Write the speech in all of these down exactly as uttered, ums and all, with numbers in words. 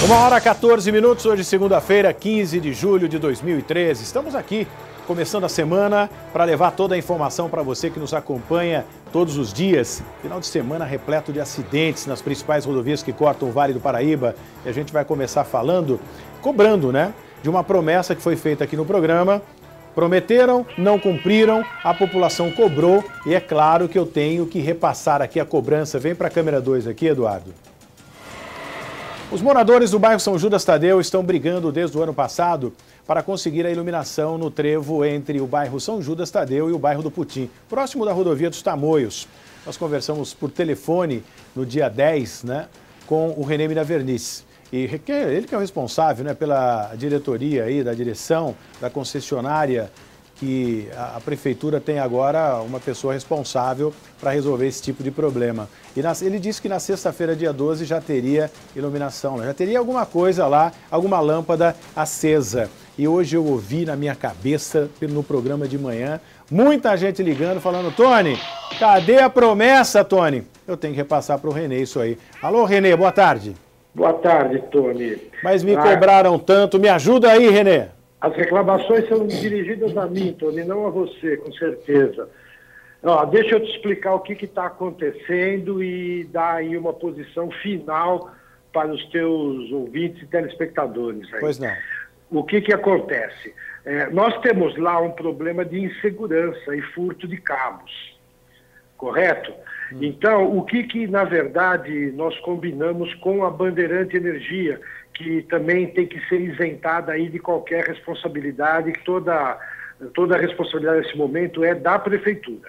Uma hora e quatorze minutos, hoje segunda-feira, quinze de julho de dois mil e treze. Estamos aqui, começando a semana, para levar toda a informação para você que nos acompanha todos os dias. Final de semana repleto de acidentes nas principais rodovias que cortam o Vale do Paraíba. E a gente vai começar falando, cobrando, né, de uma promessa que foi feita aqui no programa. Prometeram, não cumpriram, a população cobrou e é claro que eu tenho que repassar aqui a cobrança. Vem para a câmera dois aqui, Eduardo. Os moradores do bairro São Judas Tadeu estão brigando desde o ano passado para conseguir a iluminação no trevo entre o bairro São Judas Tadeu e o bairro do Putim, próximo da rodovia dos Tamoios. Nós conversamos por telefone no dia dez, né, com o René Miravernice. E ele que é o responsável, né, pela diretoria aí, da direção da concessionária, que a prefeitura tem agora uma pessoa responsável para resolver esse tipo de problema. E na, ele disse que na sexta-feira, dia doze, já teria iluminação, né? Já teria alguma coisa lá, alguma lâmpada acesa. E hoje eu ouvi na minha cabeça, no programa de manhã, muita gente ligando, falando: Tony, cadê a promessa, Tony? Eu tenho que repassar para o Renê isso aí. Alô, Renê, boa tarde. Boa tarde, Tony. Mas me ah. cobraram tanto, me ajuda aí, Renê. As reclamações são dirigidas a mim, Tony, não a você, com certeza. Ó, deixa eu te explicar o que está acontecendo e dar aí uma posição final para os teus ouvintes e telespectadores. Aí. Pois não. O que, que acontece? É, nós temos lá um problema de insegurança e furto de cabos, correto? Hum. Então, o que, que, na verdade, nós combinamos com a Bandeirante Energia, que também tem que ser isentada aí de qualquer responsabilidade, toda, toda a responsabilidade nesse momento é da Prefeitura.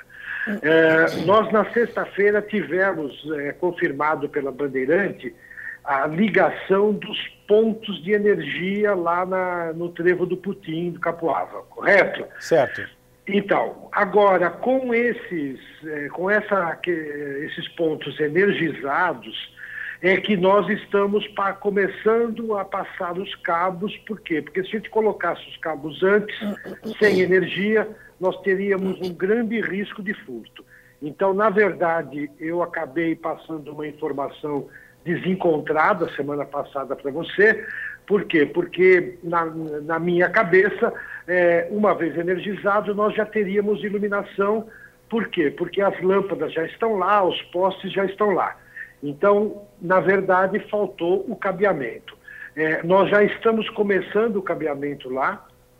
É, nós, na sexta-feira, tivemos é, confirmado pela Bandeirante a ligação dos pontos de energia lá na, no trevo do Putim, do Capoava, correto? Certo. Então, agora, com esses, é, com essa, que, esses pontos energizados, é que nós estamos pa, começando a passar os cabos. Por quê? Porque se a gente colocasse os cabos antes, sem energia, nós teríamos um grande risco de furto. Então, na verdade, eu acabei passando uma informação desencontrada semana passada para você. Por quê? Porque na, na minha cabeça, é, uma vez energizado, nós já teríamos iluminação. Por quê? Porque as lâmpadas já estão lá, os postes já estão lá. Então, na verdade, faltou o cabeamento. É, nós já estamos começando o cabeamento lá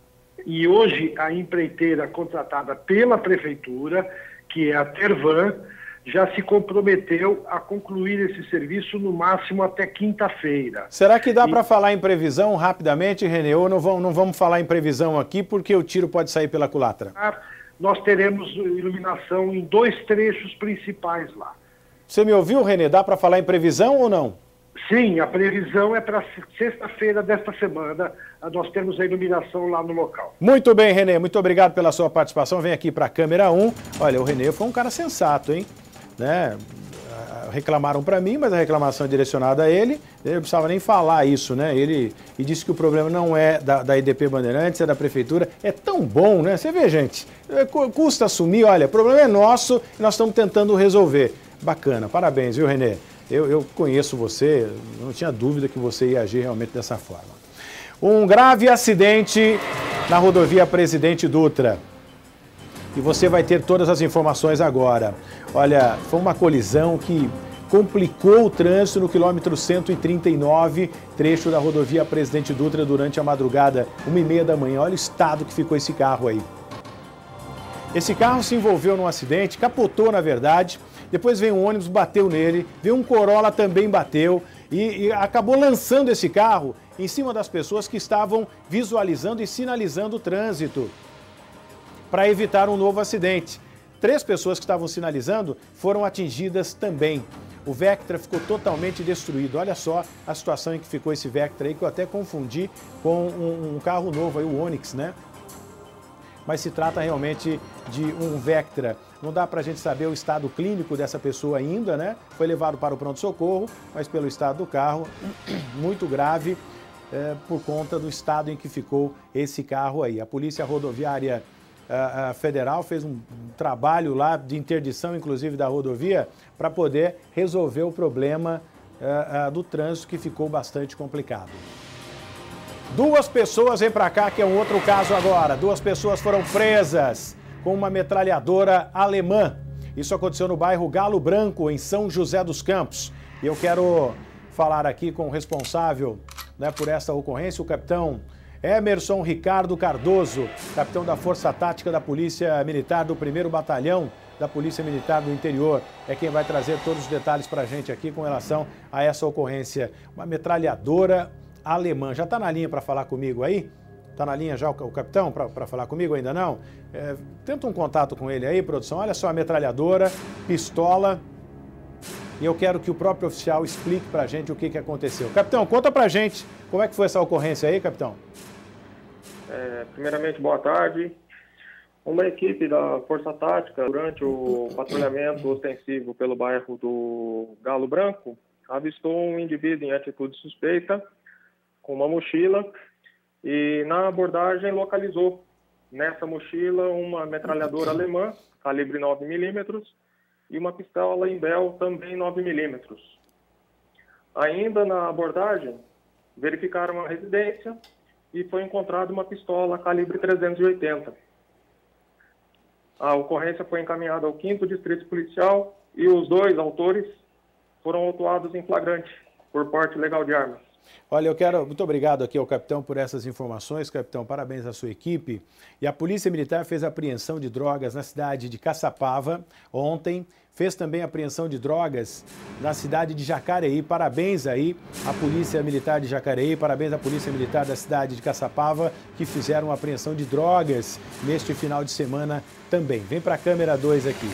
e hoje a empreiteira contratada pela Prefeitura, que é a Tervan, já se comprometeu a concluir esse serviço no máximo até quinta-feira. Será que dá e... para falar em previsão rapidamente, Renê? Ou não vamos, não vamos falar em previsão aqui porque o tiro pode sair pela culatra? Nós teremos iluminação em dois trechos principais lá. Você me ouviu, Renê? Dá para falar em previsão ou não? Sim, a previsão é para sexta-feira desta semana, nós temos a iluminação lá no local. Muito bem, Renê, muito obrigado pela sua participação. Vem aqui para a câmera um. Olha, o Renê foi um cara sensato, hein? Né? Reclamaram para mim, mas a reclamação é direcionada a ele. Ele não precisava nem falar isso, né? Ele e disse que o problema não é da, da I D P Bandeirantes, é da Prefeitura. É tão bom, né? Você vê, gente, custa assumir, olha, o problema é nosso e nós estamos tentando resolver. Bacana, parabéns, viu, Renê? Eu, eu conheço você, não tinha dúvida que você ia agir realmente dessa forma. Um grave acidente na rodovia Presidente Dutra. E você vai ter todas as informações agora. Olha, foi uma colisão que complicou o trânsito no quilômetro cento e trinta e nove, trecho da rodovia Presidente Dutra, durante a madrugada, uma e meia da manhã. Olha o estado que ficou esse carro aí. Esse carro se envolveu num acidente, capotou na verdade. Depois veio um ônibus, bateu nele, veio um Corolla, também bateu e, e acabou lançando esse carro em cima das pessoas que estavam visualizando e sinalizando o trânsito para evitar um novo acidente. Três pessoas que estavam sinalizando foram atingidas também. O Vectra ficou totalmente destruído. Olha só a situação em que ficou esse Vectra aí, que eu até confundi com um, um carro novo, aí, o Onix, né? Mas se trata realmente de um Vectra. Não dá para a gente saber o estado clínico dessa pessoa ainda, né? Foi levado para o pronto-socorro, mas pelo estado do carro, muito grave, é, por conta do estado em que ficou esse carro aí. A Polícia Rodoviária a, a Federal fez um, um trabalho lá de interdição, inclusive, da rodovia, para poder resolver o problema uh, uh, do trânsito, que ficou bastante complicado. Duas pessoas, vem para cá, que é um outro caso agora. Duas pessoas foram presas com uma metralhadora alemã. Isso aconteceu no bairro Galo Branco, em São José dos Campos. E eu quero falar aqui com o responsável, né, por essa ocorrência, o capitão Emerson Ricardo Cardoso, capitão da Força Tática da Polícia Militar do primeiro Batalhão da Polícia Militar do Interior. É quem vai trazer todos os detalhes para a gente aqui com relação a essa ocorrência. Uma metralhadora alemã. Já está na linha para falar comigo aí? Está na linha já o, o capitão para falar comigo? Ainda não? É, tenta um contato com ele aí, produção. Olha só a metralhadora, pistola. E eu quero que o próprio oficial explique para a gente o que, que aconteceu. Capitão, conta para a gente como é que foi essa ocorrência aí, capitão. É, primeiramente, boa tarde. Uma equipe da Força Tática, durante o patrulhamento ostensivo pelo bairro do Galo Branco, avistou um indivíduo em atitude suspeita, com uma mochila, e na abordagem localizou nessa mochila uma metralhadora alemã, calibre nove milímetros, e uma pistola Imbel, também nove milímetros. Ainda na abordagem, verificaram a residência e foi encontrada uma pistola calibre trezentos e oitenta. A ocorrência foi encaminhada ao quinto Distrito Policial e os dois autores foram autuados em flagrante por porte ilegal de armas. Olha, eu quero... Muito obrigado aqui ao capitão por essas informações. Capitão, parabéns à sua equipe. E a Polícia Militar fez a apreensão de drogas na cidade de Caçapava ontem. Fez também a apreensão de drogas na cidade de Jacareí. Parabéns aí à Polícia Militar de Jacareí, parabéns à Polícia Militar da cidade de Caçapava, que fizeram a apreensão de drogas neste final de semana também. Vem para a câmera dois aqui.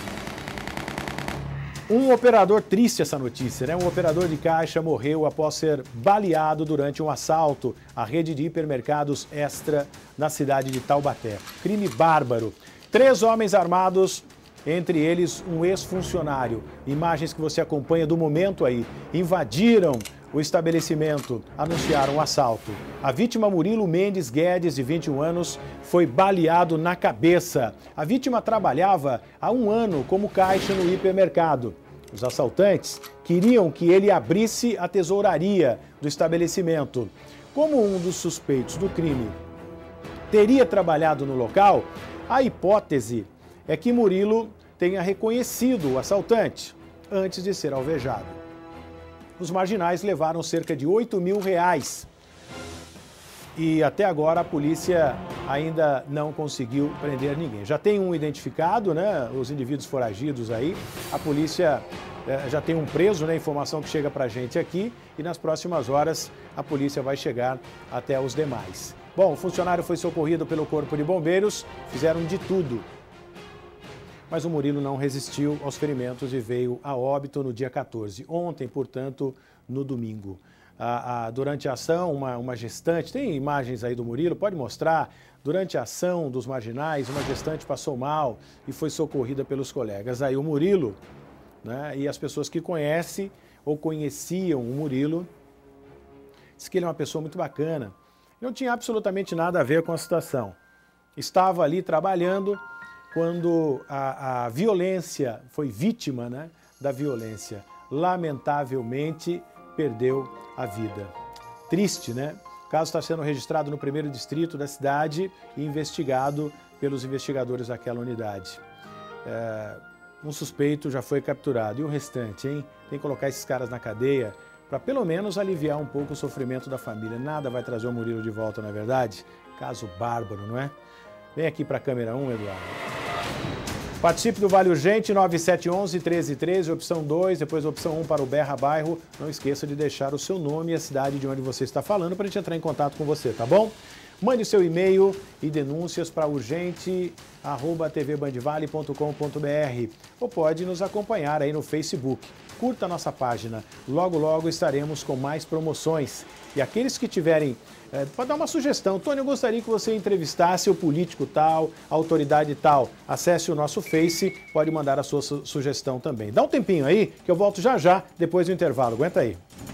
Um operador, triste essa notícia, né? Um operador de caixa morreu após ser baleado durante um assalto à rede de hipermercados Extra na cidade de Taubaté. Crime bárbaro. Três homens armados, entre eles um ex-funcionário. Imagens que você acompanha do momento aí. Invadiram o estabelecimento, anunciaram o assalto. A vítima, Murilo Mendes Guedes, de vinte e um anos, foi baleado na cabeça. A vítima trabalhava há um ano como caixa no hipermercado. Os assaltantes queriam que ele abrisse a tesouraria do estabelecimento. Como um dos suspeitos do crime teria trabalhado no local, a hipótese é que Murilo tenha reconhecido o assaltante antes de ser alvejado. Os marginais levaram cerca de oito mil reais. E até agora a polícia ainda não conseguiu prender ninguém. Já tem um identificado, né? Os indivíduos foragidos aí. A polícia eh, já tem um preso, né? Informação que chega pra gente aqui. E nas próximas horas a polícia vai chegar até os demais. Bom, o funcionário foi socorrido pelo Corpo de Bombeiros. Fizeram de tudo. Mas o Murilo não resistiu aos ferimentos e veio a óbito no dia quatorze. Ontem, portanto, no domingo. Ah, ah, durante a ação, uma, uma gestante, tem imagens aí do Murilo, pode mostrar? Durante a ação dos marginais, uma gestante passou mal e foi socorrida pelos colegas. Aí o Murilo, né, e as pessoas que conhecem ou conheciam o Murilo, diz que ele é uma pessoa muito bacana. Não tinha absolutamente nada a ver com a situação. Estava ali trabalhando quando a, a violência, foi vítima, né, da violência. Lamentavelmente, perdeu a vida. Triste, né? O caso está sendo registrado no primeiro distrito da cidade e investigado pelos investigadores daquela unidade. É, um suspeito já foi capturado. E o restante, hein? Tem que colocar esses caras na cadeia para pelo menos aliviar um pouco o sofrimento da família. Nada vai trazer o Murilo de volta, não é verdade? Caso bárbaro, não é? Vem aqui para a câmera um, Eduardo. Participe do Vale Urgente, nove sete um um, um três um três, opção dois, depois opção um para o Berra Bairro. Não esqueça de deixar o seu nome e a cidade de onde você está falando para a gente entrar em contato com você, tá bom? Mande o seu e-mail e denúncias para urgente arroba t v bandvale ponto com ponto b r ou pode nos acompanhar aí no Facebook. Curta a nossa página, logo logo estaremos com mais promoções. E aqueles que tiverem, é, pode dar uma sugestão. Tony, eu gostaria que você entrevistasse o político tal, a autoridade tal. Acesse o nosso Face, pode mandar a sua su- sugestão também. Dá um tempinho aí que eu volto já já, depois do intervalo. Aguenta aí.